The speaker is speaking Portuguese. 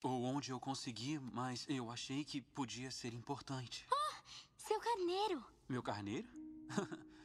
ou onde eu consegui, mas eu achei que podia ser importante. Seu carneiro. Meu carneiro?